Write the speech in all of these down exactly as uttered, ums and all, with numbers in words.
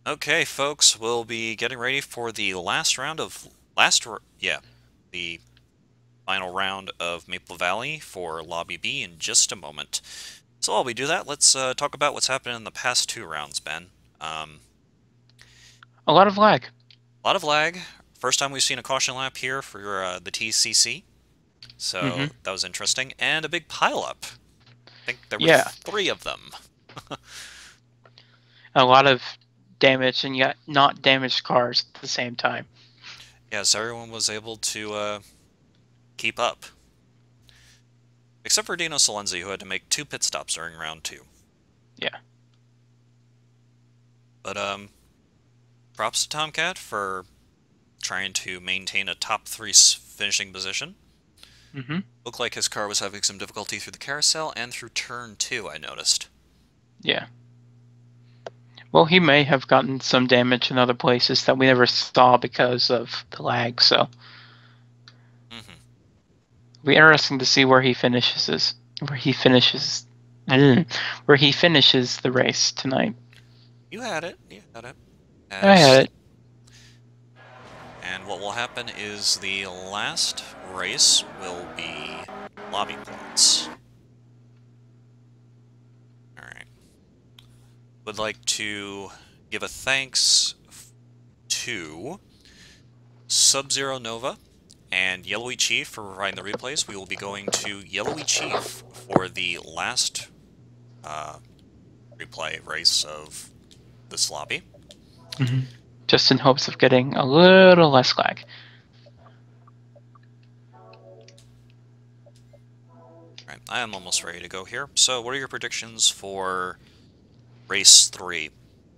Okay, folks, we'll be getting ready for the last round of last, r- yeah, the final round of Maple Valley for Lobby B in just a moment. So while we do that, let's uh, talk about what's happened in the past two rounds, Ben. Um, A lot of lag. a lot of lag. First time we've seen a caution lap here for uh, the T C C, hmm so that was interesting, and a big pileup. I think there were Yeah, three of them. a lot of damage and yet not damaged cars at the same time. Yes, everyone was able to uh, keep up, except for Dino Salenzi, who had to make two pit stops during round two. Yeah. But um, props to Tomcat for trying to maintain a top three finishing position. hmm Looked like his car was having some difficulty through the carousel and through turn two, I noticed. Yeah. Well, he may have gotten some damage in other places that we never saw because of the lag. So hmm it'll be interesting to see where he finishes his, where he finishes where he finishes the race tonight. You had it. You had it. I had As it. and what will happen is the last race will be lobby points. All right. Would like to give a thanks to Sub-Zero Nova and Yellowy Chief for providing the replays. We will be going to Yellowy Chief for the last uh, replay race of this lobby. hmm Just in hopes of getting a little less lag. Right, I am almost ready to go here. So, what are your predictions for race three?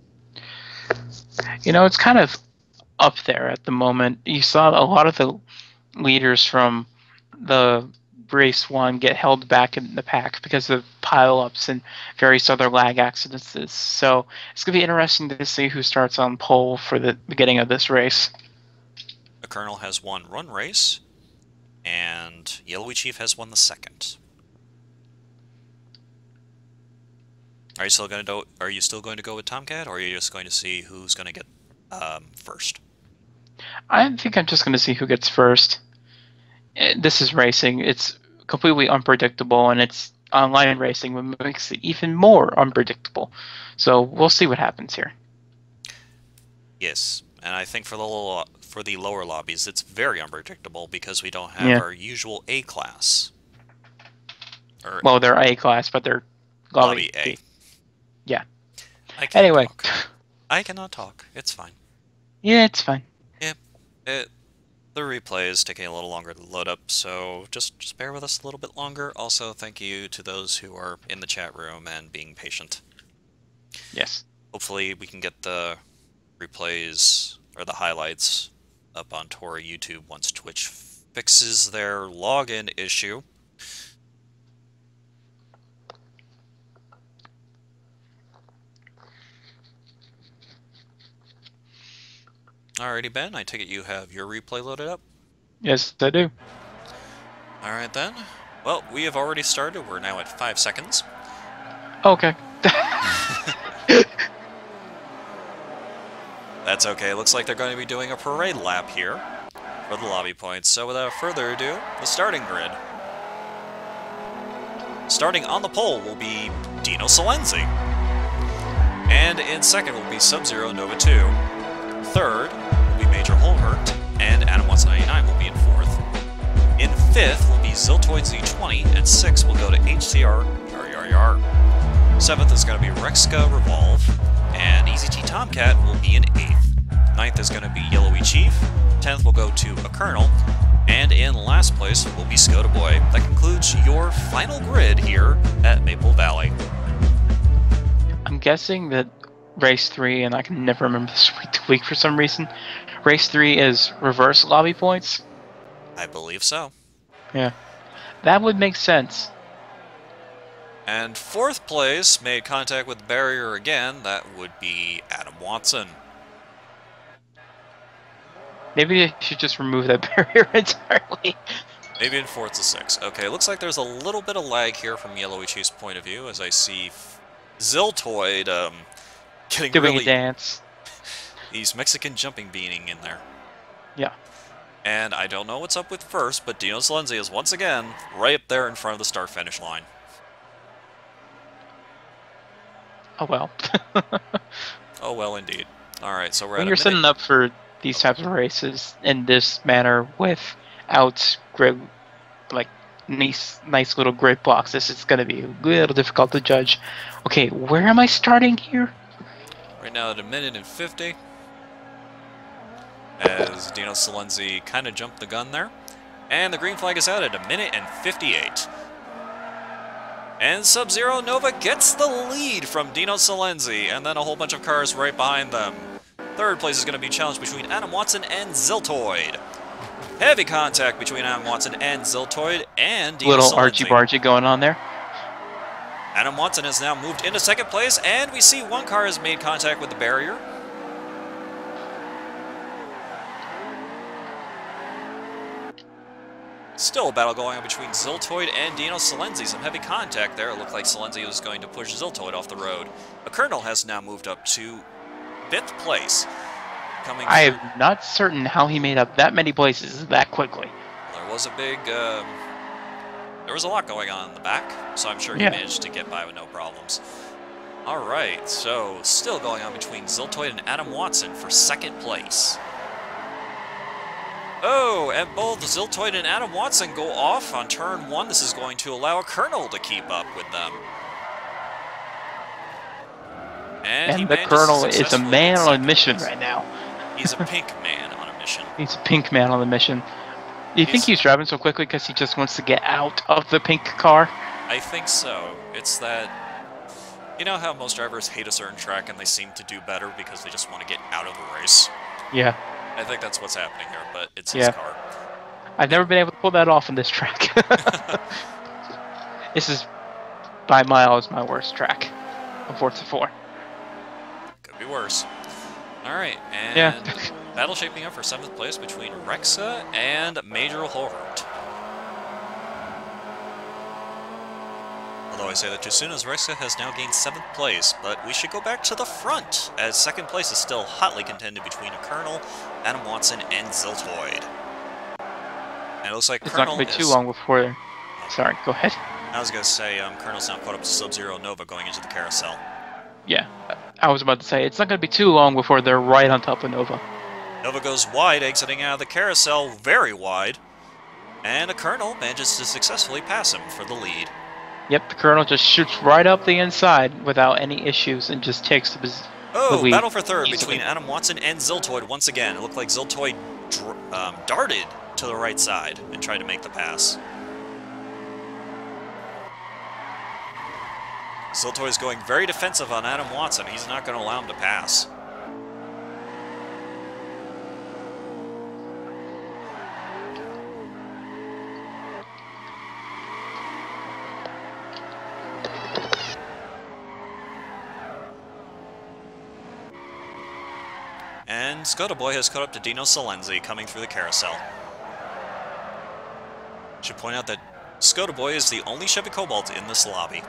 You know, it's kind of up there at the moment. You saw a lot of the leaders from the race one get held back in the pack because of pile-ups and various other lag accidents. So it's going to be interesting to see who starts on pole for the beginning of this race. The Colonel has won run race, and Yellowy Chief has won the second. Are you still going to do, Are you still going to go with Tomcat, or are you just going to see who's going to get um, first? I think I'm just going to see who gets first. Eh, This is racing. It's completely unpredictable, and it's online racing, which makes it even more unpredictable. So we'll see what happens here. Yes, and I think for the lo for the lower lobbies, it's very unpredictable because we don't have Yeah. our usual A class or Well, they're A class, but they're lobby lobby A. B. Yeah. I can't Anyway, talk. I cannot talk. It's fine. yeah, it's fine. Yeah, it, the replay is taking a little longer to load up, so just just bear with us a little bit longer. Also, thank you to those who are in the chat room and being patient. Yes. Hopefully, we can get the replays or the highlights up on Tori YouTube once Twitch fixes their login issue. Alrighty, Ben, I take it you have your replay loaded up? Yes, I do. Alright then. Well, we have already started. We're now at five seconds. Okay. That's okay. Looks like they're going to be doing a parade lap here for the lobby points. So without further ado, the starting grid. Starting on the pole will be Dino Salenzi. And in second will be Sub-Zero Nova two. Third will be Major Holhurt, and Adam Watson ninety-nine will be in fourth. In fifth will be Ziltoid Z twenty, and sixth will go to H C R Yar Yar Yar. Seventh is going to be Rexka Revolve, and E Z T Tomcat will be in eighth. Ninth is going to be Yellowy Chief. Tenth will go to a Colonel, and in last place will be Skoda Boy. That concludes your final grid here at Maple Valley. I'm guessing that race three, and I can never remember this week for some reason. Race three is reverse lobby points. I believe so. Yeah, that would make sense. And fourth place made contact with the barrier again. That would be Adam Watson. Maybe they should just remove that barrier entirely. Maybe in fourth to sixth. Okay, looks like there's a little bit of lag here from Yellowy Chief's point of view, as I see Ziltoid um, getting Doing really a dance. He's Mexican jumping beaning in there. Yeah. And I don't know what's up with first, but Dino Salenzi is once again right up there in front of the start-finish line. Oh well. Oh well, indeed. All right, so we're When at you're a setting minute. up for these types of races in this manner without grid, like nice, nice little grid blocks, this is going to be a little difficult to judge. Okay, where am I starting here? Right now at a minute and fifty. As Dino Salenzi kind of jumped the gun there. And the green flag is out at a minute and fifty-eight. And Sub-Zero Nova gets the lead from Dino Salenzi, and then a whole bunch of cars right behind them. Third place is going to be challenged between Adam Watson and Ziltoid. Heavy contact between Adam Watson and Ziltoid and Dino Little Salenzi. Archie-Barchie going on there. Adam Watson has now moved into second place, and we see one car has made contact with the barrier. Still a battle going on between Ziltoid and Dino Salenzi. Some heavy contact there. It looked like Salenzi was going to push Ziltoid off the road. A Colonel has now moved up to fifth place. Coming I through. am not certain how he made up that many places that quickly. There was a big, um, there was a lot going on in the back, so I'm sure he Yeah. managed to get by with no problems. All right, so still going on between Ziltoid and Adam Watson for second place. Oh, and both Ziltoid and Adam Watson go off on turn one. This is going to allow a Colonel to keep up with them. And, he And the manages to Colonel is a successfully man get on a second mission place. right now. He's a pink man on a mission. He's a pink man on a mission. Do you think He's- he's driving so quickly because he just wants to get out of the pink car? I think so. It's that, you know how most drivers hate a certain track and they seem to do better because they just want to get out of the race? Yeah. I think that's what's happening here, but it's Yeah. his car. I've never been able to pull that off on this track. This is, by miles, my worst track of Forza four. Could be worse. Alright, and Yeah. battle shaping up for seventh place between Rexa and Major Holbert. Although I say that too soon, as Rexa has now gained seventh place, but we should go back to the front, as second place is still hotly contended between a Colonel, Adam Watson, and Ziltoid. And it looks like It's Colonel not going to be too is- long before... Sorry, go ahead. I was going to say, um, Colonel's now caught up to Sub-Zero Nova going into the carousel. Yeah, I was about to say, it's not going to be too long before they're right on top of Nova. Nova goes wide, exiting out of the carousel very wide, and a Colonel manages to successfully pass him for the lead. Yep, the Colonel just shoots right up the inside without any issues and just takes the, pos- Oh, the lead. battle for third easily. between Adam Watson and Ziltoid once again. It looked like Ziltoid dr um, darted to the right side and tried to make the pass. Ziltoid is going very defensive on Adam Watson. He's not going to allow him to pass. And Skoda Boy has caught up to Dino Salenzi coming through the carousel. Should point out that Skoda Boy is the only Chevy Cobalt in this lobby.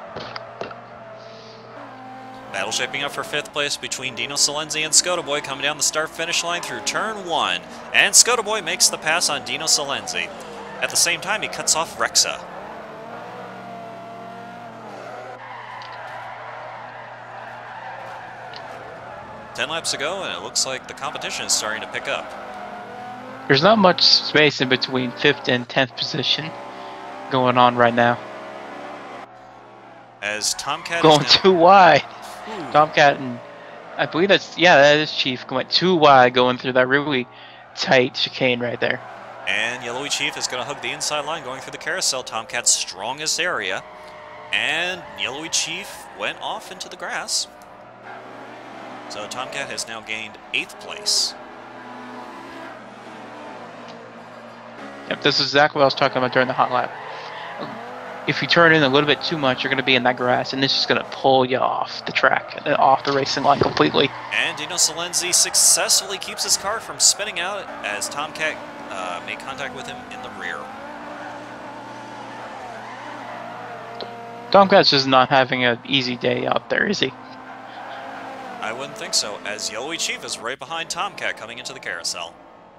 Battle shaping up for fifth place between Dino Salenzi and Skoda Boy coming down the start-finish line through turn one. And Skoda Boy makes the pass on Dino Salenzi. At the same time, he cuts off Rexa. Ten laps to go, and it looks like the competition is starting to pick up. There's not much space in between fifth and tenth position going on right now. As Tomcat Going is now... too wide. Ooh. Tomcat and I believe that's yeah, that is Chief going too wide, going through that really tight chicane right there. And Yellowy Chief is going to hug the inside line going through the carousel, Tomcat's strongest area. And Yellowy Chief went off into the grass. So Tomcat has now gained eighth place. Yep, this is exactly what I was talking about during the hot lap. If you turn in a little bit too much, you're going to be in that grass, and this is going to pull you off the track, and off the racing line completely. And Dino Salenzi successfully keeps his car from spinning out as Tomcat uh, made contact with him in the rear. Tomcat's just not having an easy day out there, is he? I wouldn't think so, as Yellowy Chief is right behind Tomcat coming into the carousel.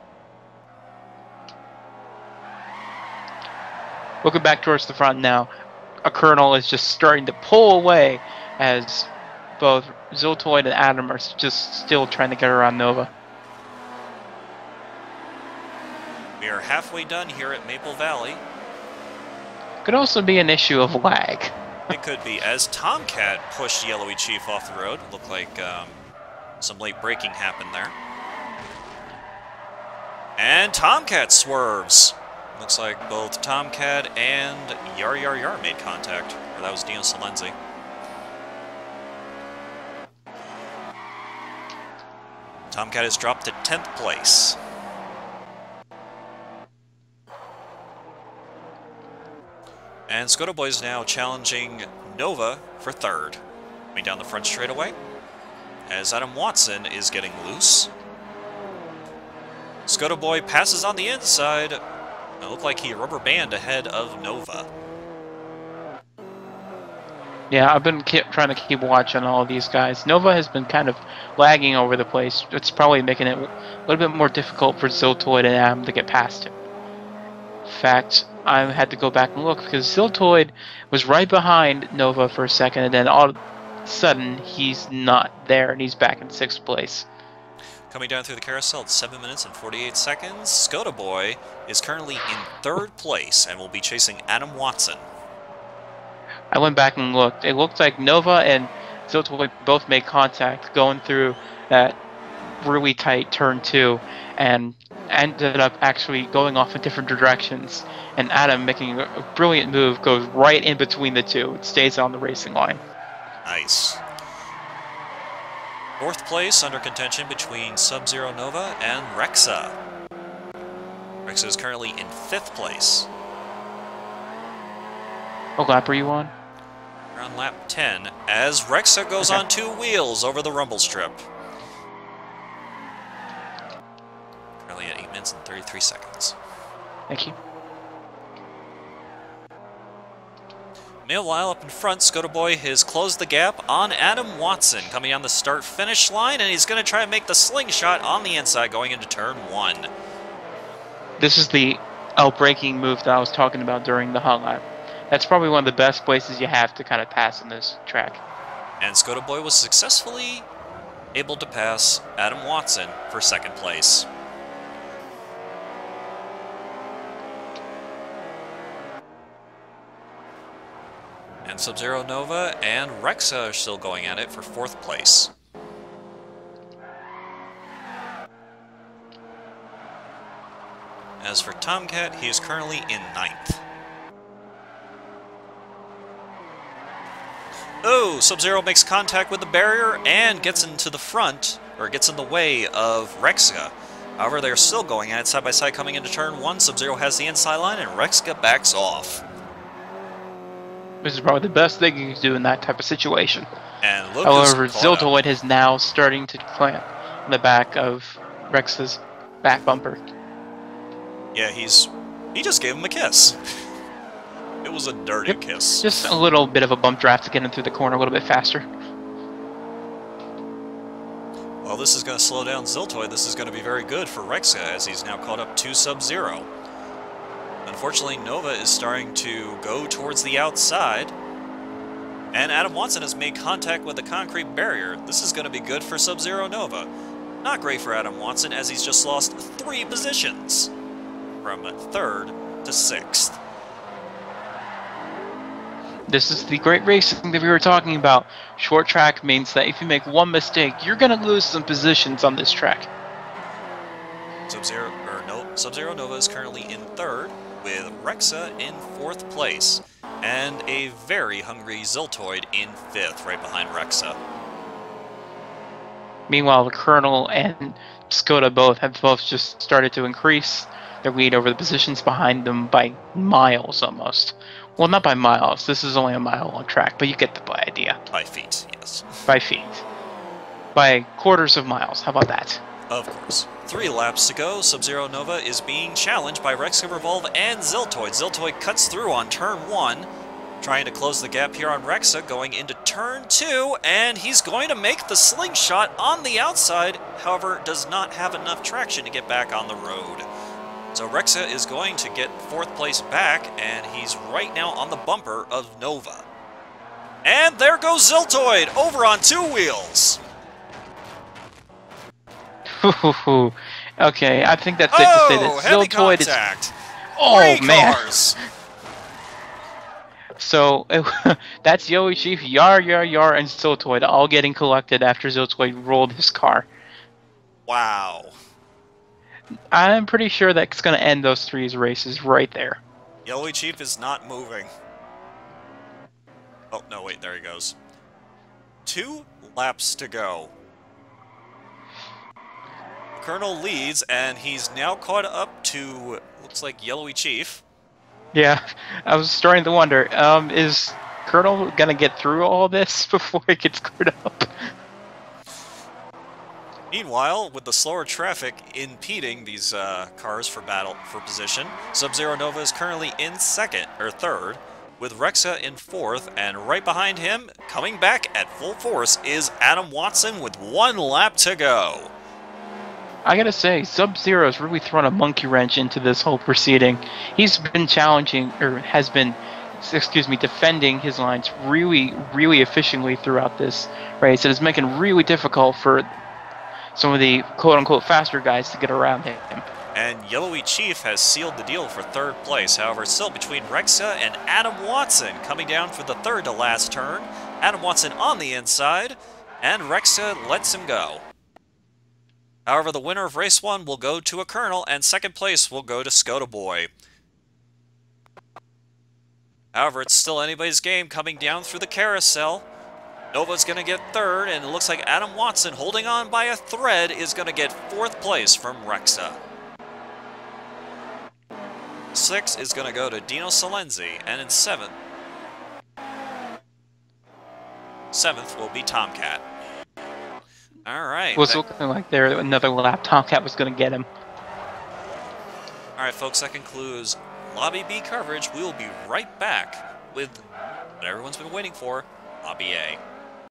Looking back towards the front now, a Colonel is just starting to pull away as both Ziltoid and Adam are just still trying to get around Nova. We are halfway done here at Maple Valley. Could also be an issue of lag. It could be, as Tomcat pushed Yellowy Chief off the road. Looked like um, some late braking happened there. And Tomcat swerves. Looks like both Tomcat and Yar Yar Yar made contact. Or that was Dino Salenzi. Tomcat has dropped to tenth place. And Skoda Boy is now challenging Nova for third. Coming down the front straightaway, as Adam Watson is getting loose. Skoda Boy passes on the inside. It looked like he rubber band ahead of Nova. Yeah, I've been keep, trying to keep watch on all of these guys. Nova has been kind of lagging over the place. It's probably making it a little bit more difficult for Ziltoid and Adam to get past him. In fact, I had to go back and look because Ziltoid was right behind Nova for a second, and then all of a sudden he's not there and he's back in sixth place. Coming down through the carousel at seven minutes and forty-eight seconds, Skoda Boy is currently in third place and will be chasing Adam Watson. I went back and looked. It looked like Nova and Ziltoid both made contact going through that really tight turn two, and ended up actually going off in different directions, and Adam, making a brilliant move, goes right in between the two. It stays on the racing line. Nice. Fourth place under contention between Sub-Zero Nova and Rexa. Rexa is currently in fifth place. What lap are you on? We're on lap ten, as Rexa goes Okay. on two wheels over the rumble strip. Currently at eight minutes and thirty-three seconds. Thank you. Meanwhile, up in front, Skoda Boy has closed the gap on Adam Watson, coming on the start-finish line, and he's going to try and make the slingshot on the inside going into turn one. This is the out-braking move that I was talking about during the hot lap. That's probably one of the best places you have to kind of pass on this track. And Skoda Boy was successfully able to pass Adam Watson for second place. And Sub-Zero Nova and Rexa are still going at it for fourth place. As for Tomcat, he is currently in ninth. Oh, Sub-Zero makes contact with the barrier and gets into the front, or gets in the way of Rexa. However, they're still going at it side by side coming into turn one. Sub-Zero has the inside line and Rexa backs off. This is probably the best thing you can do in that type of situation. And Lucas However, caught up. Ziltoid is now starting to clamp on the back of Rex's back bumper. Yeah, he's... he just gave him a kiss. It was a dirty Yep. kiss. Just a little bit of a bump draft to get him through the corner a little bit faster. Well, this is going to slow down Ziltoid. This is going to be very good for Rexa, as he's now caught up to Sub-Zero. Unfortunately, Nova is starting to go towards the outside, and Adam Watson has made contact with the concrete barrier. This is going to be good for Sub-Zero Nova. Not great for Adam Watson, as he's just lost three positions, from third to sixth. This is the great racing that we were talking about. Short track means that if you make one mistake, you're going to lose some positions on this track. Sub-Zero, or no, Sub-Zero Nova is currently in third, with Rexa in fourth place, and a very hungry Ziltoid in fifth, right behind Rexa. Meanwhile, the Colonel and Skoda both have both just started to increase their lead over the positions behind them by miles almost. Well, not by miles. This is only a mile long track, but you get the idea. By feet, yes. By feet. By quarters of miles. How about that? Of course. Three laps to go. Sub-Zero Nova is being challenged by Rexa Revolve and Ziltoid. Ziltoid cuts through on turn one, Trying to close the gap here on Rexa, going into turn two, and he's going to make the slingshot on the outside, however, does not have enough traction to get back on the road. So Rexa is going to get fourth place back, and he's right now on the bumper of Nova. And there goes Ziltoid, over on two wheels! Okay, I think that's safe oh, to say that heavy Ziltoid contact. is... Oh, Three man! Cars. So, that's Yowie Chief, Yar, Yar, Yar, and Ziltoid all getting collected after Ziltoid rolled his car. Wow. I'm pretty sure that's going to end those three races right there. Yowie Chief is not moving. Oh, no, wait, there he goes. Two laps to go. Colonel leads, and he's now caught up to, looks like, Yowie Chief. Yeah, I was starting to wonder, um, is Colonel going to get through all this before it gets cleared up? Meanwhile, with the slower traffic impeding these uh, cars for battle for position, Sub-Zero Nova is currently in second, or third, with Rexa in fourth, and right behind him, coming back at full force, is Adam Watson with one lap to go. I gotta say, Sub-Zero's really thrown a monkey wrench into this whole proceeding. He's been challenging, or has been, excuse me, defending his lines really, really efficiently throughout this race. It is making it really difficult for some of the quote-unquote faster guys to get around him. And Yowie Chief has sealed the deal for third place. However, still between Rexa and Adam Watson, coming down for the third to last turn. Adam Watson on the inside, and Rexa lets him go. However, the winner of race one will go to a Colonel, and second place will go to Skoda Boy. However, it's still anybody's game coming down through the carousel. Nova's going to get third, and it looks like Adam Watson, holding on by a thread, is going to get fourth place from Rexa. Six is going to go to Dino Salenzi, and in seventh, seventh will be Tomcat. All right. It was looking like there another lap Tomcat was going to get him. All right, folks, that concludes Lobby B coverage. We will be right back with what everyone's been waiting for, Lobby A.